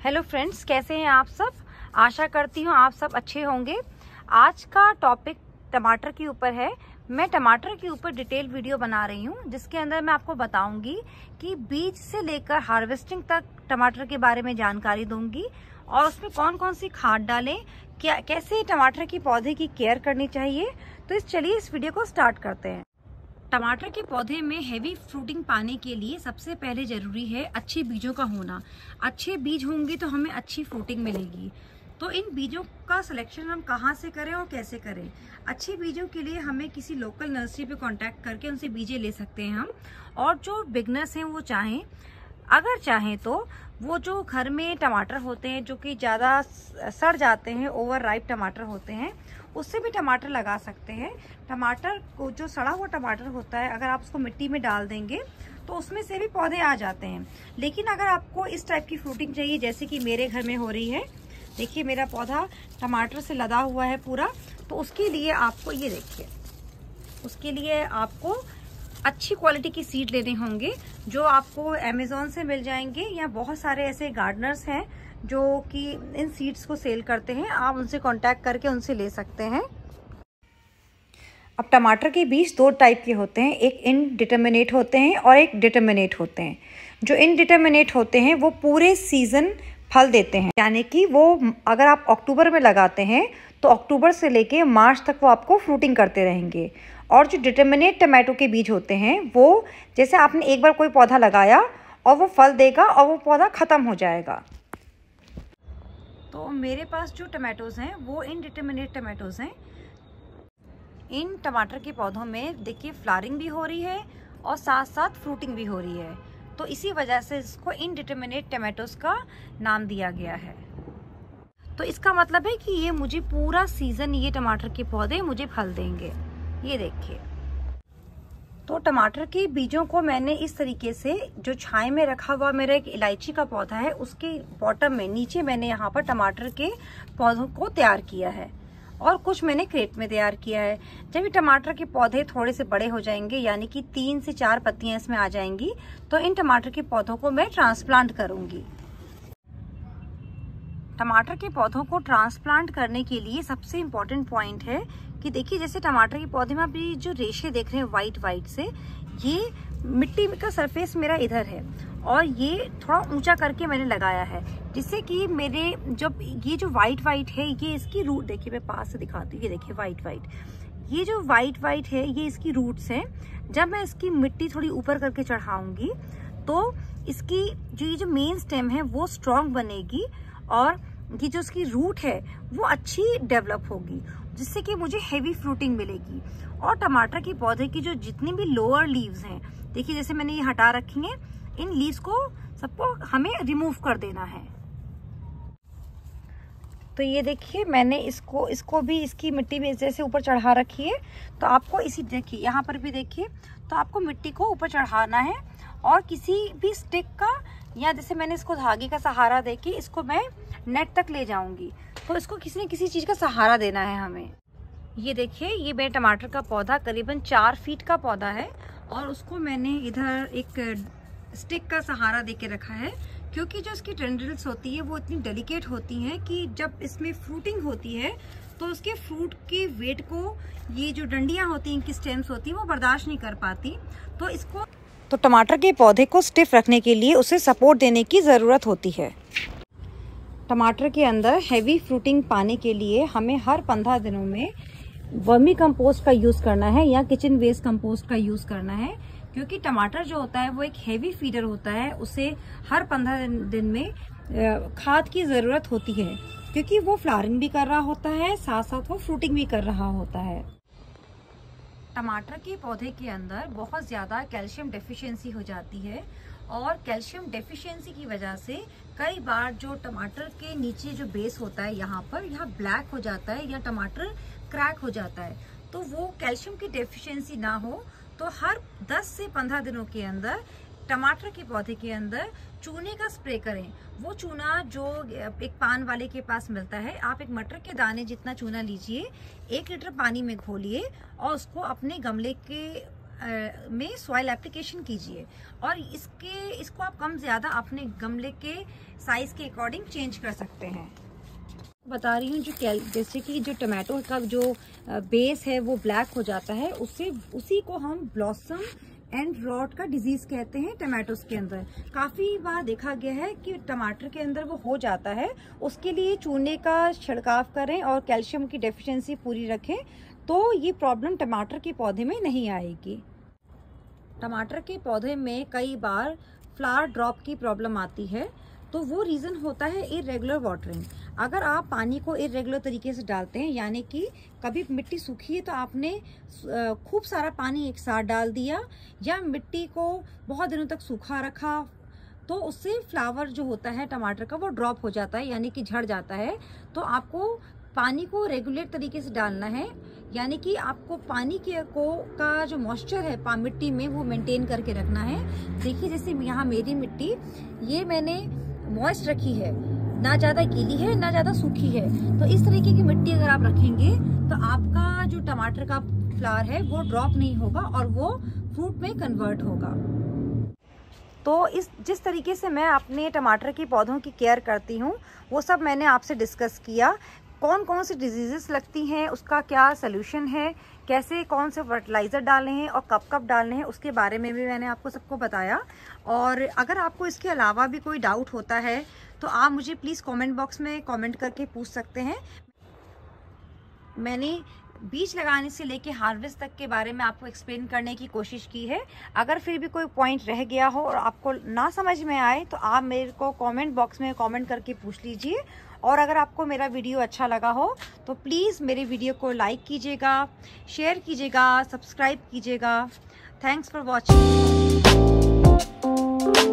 Hello friends, कैसे हैं आप सब। आशा करती हूँ आप सब अच्छे होंगे। आज का टॉपिक टमाटर के ऊपर है। मैं टमाटर के ऊपर डिटेल वीडियो बना रही हूँ जिसके अंदर मैं आपको बताऊंगी कि बीज से लेकर हार्वेस्टिंग तक टमाटर के बारे में जानकारी दूंगी और उसमें कौन कौन सी खाद डालें, क्या कैसे टमाटर की पौधे की केयर करनी चाहिए। तो चलिए इस वीडियो को स्टार्ट करते हैं। टमाटर के पौधे में हेवी फ्रूटिंग पाने के लिए सबसे पहले जरूरी है अच्छे बीजों का होना। अच्छे बीज होंगे तो हमें अच्छी फ्रूटिंग मिलेगी। तो इन बीजों का सिलेक्शन हम कहाँ से करें और कैसे करें। अच्छे बीजों के लिए हमें किसी लोकल नर्सरी पे कांटेक्ट करके उनसे बीजे ले सकते हैं हम। और जो बिगनर्स हैं वो अगर चाहें तो वो जो घर में टमाटर होते हैं जो कि ज़्यादा सड़ जाते हैं, ओवर राइप टमाटर होते हैं, उससे भी टमाटर लगा सकते हैं। टमाटर को जो सड़ा हुआ टमाटर होता है अगर आप उसको मिट्टी में डाल देंगे तो उसमें से भी पौधे आ जाते हैं। लेकिन अगर आपको इस टाइप की फ्रूटिंग चाहिए जैसे कि मेरे घर में हो रही है, देखिए मेरा पौधा टमाटर से लदा हुआ है पूरा, तो उसके लिए आपको ये देखिए, उसके लिए आपको अच्छी क्वालिटी की सीड लेने होंगे जो आपको अमेज़न से मिल जाएंगे या बहुत सारे ऐसे गार्डनर्स हैं जो कि इन सीड्स को सेल करते हैं। आप उनसे कांटेक्ट करके उनसे ले सकते हैं। अब टमाटर के बीज दो टाइप के होते हैं, एक इनडिटर्मिनेट होते हैं और एक डिटर्मिनेट होते हैं। जो इनडिटर्मिनेट होते हैं वो पूरे सीजन फल देते हैं, यानी कि वो अगर आप अक्टूबर में लगाते हैं तो अक्टूबर से लेके मार्च तक वो आपको फ्रूटिंग करते रहेंगे। और जो डिटर्मिनेट टमाटो के बीज होते हैं वो जैसे आपने एक बार कोई पौधा लगाया और वो फल देगा और वो पौधा ख़त्म हो जाएगा। तो मेरे पास जो टमाटोज़ हैं वो इनडिटर्मिनेट टमाटोज़ हैं। इन टमाटर के पौधों में देखिए फ्लावरिंग भी हो रही है और साथ साथ फ्रूटिंग भी हो रही है, तो इसी वजह से इसको इनडिटर्मिनेट टमाटोज़ का नाम दिया गया है। तो इसका मतलब है कि ये मुझे पूरा सीजन ये टमाटर के पौधे मुझे फल देंगे। ये देखिए, तो टमाटर के बीजों को मैंने इस तरीके से जो छाए में रखा हुआ मेरा एक इलायची का पौधा है उसके बॉटम में नीचे मैंने यहाँ पर टमाटर के पौधों को तैयार किया है और कुछ मैंने क्रेट में तैयार किया है। जब ये टमाटर के पौधे थोड़े से बड़े हो जाएंगे, यानी कि 3 से 4 पत्तियां इसमें आ जाएंगी, तो इन टमाटर के पौधों को मैं ट्रांसप्लांट करूंगी। टमाटर के पौधों को ट्रांसप्लांट करने के लिए सबसे इम्पोर्टेंट पॉइंट है कि देखिए जैसे टमाटर के पौधे में आप ये जो रेशे देख रहे हैं वाइट से, ये मिट्टी का सरफेस मेरा इधर है और ये थोड़ा ऊंचा करके मैंने लगाया है जिससे कि मेरे जब ये जो वाइट है ये इसकी रूट, देखिए मैं पास से दिखाती हूँ, ये देखिए वाइट, ये जो वाइट है ये इसकी रूट्स हैं। जब मैं इसकी मिट्टी थोड़ी ऊपर करके चढ़ाऊंगी तो इसकी ये जो मेन स्टेम है वो स्ट्रॉन्ग बनेगी और ये जो इसकी रूट है वो अच्छी डेवलप होगी जिससे कि मुझे हेवी फ्रूटिंग मिलेगी। और टमाटर के पौधे की जो जितनी भी लोअर लीव्स हैं, देखिए जैसे मैंने ये हटा रखी हैं, इन लीव्स को सबको हमें रिमूव कर देना है। तो ये देखिए मैंने इसको भी इसकी मिट्टी भी जैसे ऊपर चढ़ा रखी है, तो आपको इसी देखिए यहाँ पर भी देखिए, तो आपको मिट्टी को ऊपर चढ़ाना है और किसी भी स्टिक का या जैसे मैंने इसको धागे का सहारा देके इसको मैं नेट तक ले जाऊंगी, तो इसको किसी न किसी चीज का सहारा देना है हमें। ये देखिए ये मेरे टमाटर का पौधा करीबन 4 फीट का पौधा है और उसको मैंने इधर एक स्टिक का सहारा देके रखा है क्योंकि जो इसकी टेंड्रिल्स होती है वो इतनी डेलिकेट होती हैं कि जब इसमें फ्रूटिंग होती है तो उसके फ्रूट के वेट को ये जो डंडियां होती हैं, इनकी स्टेम्स होती हैं, वो बर्दाश्त नहीं कर पाती। तो टमाटर के पौधे को स्टिफ रखने के लिए उसे सपोर्ट देने की ज़रूरत होती है। टमाटर के अंदर हेवी फ्रूटिंग पाने के लिए हमें हर 15 दिनों में वर्मी कंपोस्ट का यूज़ करना है या किचन वेस्ट कंपोस्ट का यूज़ करना है, क्योंकि टमाटर जो होता है वो एक हेवी फीडर होता है, उसे हर 15 दिन में खाद की ज़रूरत होती है क्योंकि वो फ्लावरिंग भी कर रहा होता है, साथ साथ वो फ्रूटिंग भी कर रहा होता है। टमाटर के पौधे के अंदर बहुत ज़्यादा कैल्शियम डेफिशिएंसी हो जाती है और कैल्शियम डेफिशिएंसी की वजह से कई बार जो टमाटर के नीचे जो बेस होता है यहाँ ब्लैक हो जाता है या टमाटर क्रैक हो जाता है। तो वो कैल्शियम की डेफिशिएंसी ना हो तो हर 10 से 15 दिनों के अंदर टमाटर के पौधे के अंदर चूने का स्प्रे करें। वो चूना जो एक पान वाले के पास मिलता है, आप एक मटर के दाने जितना चूना लीजिए, 1 लीटर पानी में घोलिए और उसको अपने गमले के में सॉइल एप्लीकेशन कीजिए और इसको आप कम ज़्यादा अपने गमले के साइज़ के अकॉर्डिंग चेंज कर सकते हैं। बता रही हूँ जैसे कि जो टमाटो का जो बेस है वो ब्लैक हो जाता है, उसी को हम ब्लॉसम एंड रॉट का डिजीज कहते हैं। टमाटोस के अंदर काफ़ी बार देखा गया है कि टमाटर के अंदर वो हो जाता है। उसके लिए चूने का छिड़काव करें और कैल्शियम की डेफिशिएंसी पूरी रखें तो ये प्रॉब्लम टमाटर के पौधे में नहीं आएगी। टमाटर के पौधे में कई बार फ्लावर ड्रॉप की प्रॉब्लम आती है, तो वो रीज़न होता है इरेगुलर वाटरिंग। अगर आप पानी को इरेगुलर तरीके से डालते हैं, यानी कि कभी मिट्टी सूखी है तो आपने खूब सारा पानी एक साथ डाल दिया, या मिट्टी को बहुत दिनों तक सूखा रखा, तो उससे फ्लावर जो होता है टमाटर का वो ड्रॉप हो जाता है, यानी कि झड़ जाता है। तो आपको पानी को रेगुलर तरीके से डालना है, यानी कि आपको पानी का जो मॉइस्चर है मिट्टी में वो मेंटेन करके रखना है। देखिए जैसे यहाँ मेरी मिट्टी ये मैंने मॉइस्ट रखी है, ना ज़्यादा गीली है ना ज़्यादा सूखी है। तो इस तरीके की मिट्टी अगर आप रखेंगे तो आपका जो टमाटर का फ्लावर है वो ड्रॉप नहीं होगा और वो फ्रूट में कन्वर्ट होगा। तो जिस तरीके से मैं अपने टमाटर की पौधों की केयर करती हूँ वो सब मैंने आपसे डिस्कस किया। कौन कौन सी डिजीज़ेस लगती हैं, उसका क्या सलूशन है, कैसे कौन से फर्टिलाइज़र डालने हैं और कब कब डालने हैं, उसके बारे में भी मैंने आपको सबको बताया। और अगर आपको इसके अलावा भी कोई डाउट होता है तो आप मुझे प्लीज़ कमेंट बॉक्स में कमेंट करके पूछ सकते हैं। मैंने बीज लगाने से लेके हार्वेस्ट तक के बारे में आपको एक्सप्लेन करने की कोशिश की है। अगर फिर भी कोई पॉइंट रह गया हो और आपको ना समझ में आए तो आप मेरे को कमेंट बॉक्स में कमेंट करके पूछ लीजिए। और अगर आपको मेरा वीडियो अच्छा लगा हो तो प्लीज़ मेरे वीडियो को लाइक कीजिएगा, शेयर कीजिएगा, सब्सक्राइब कीजिएगा। Thanks for watching.